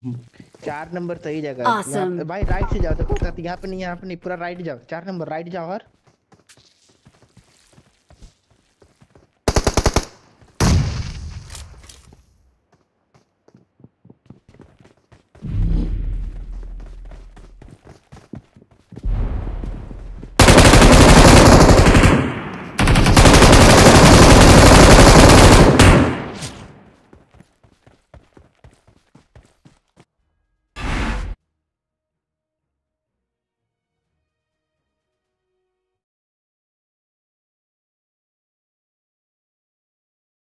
4 number सही जगह है। यहाँ Awesome. भाई राइट से जाओ, देखो यहाँ पे नहीं, यहाँ पे नहीं, पूरा राइट जाओ, 4 नंबर राइट जाओ और